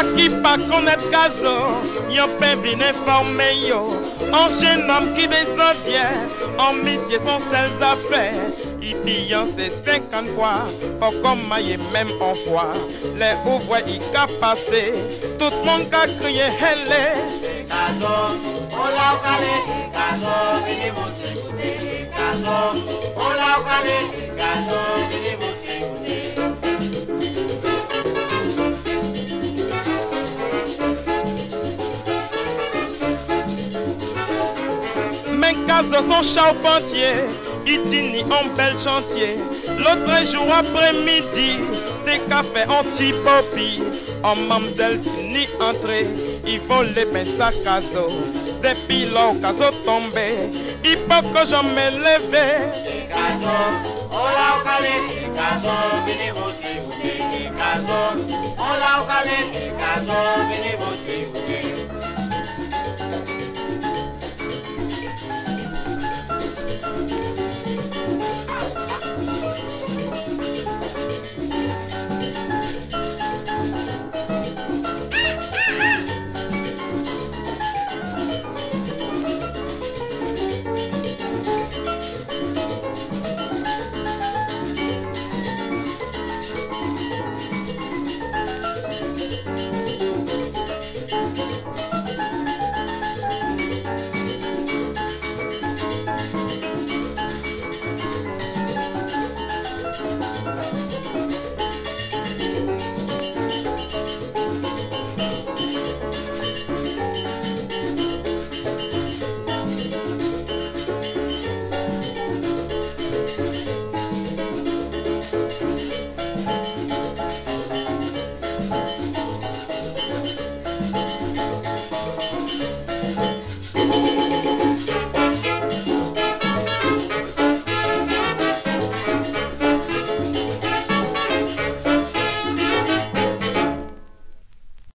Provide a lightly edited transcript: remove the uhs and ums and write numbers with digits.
ça qui pas connaître caso, yon pain bien informé yo. En jeune homme qui descendait, en monsieur son sel affaires. Il dit c'est 50 fois, pas comme maille même en foi. Les ouvriers y qu'a passé, tout le monde a crié helle. Caso, hola calé, caso, venez vous écouter. Caso, hola calé, caso, venez vous écouter. Mais caso son charpentier, il dit ni en bel chantier. L'autre jour après-midi, des cafés anti-popi. En mamzelle fini entrée, ils vont les pains à caso. Depuis leur caso tombé, il faut que je me lève. Caso, hola calé, caso, venez vous écouter. Caso, hola calé, caso, venez vous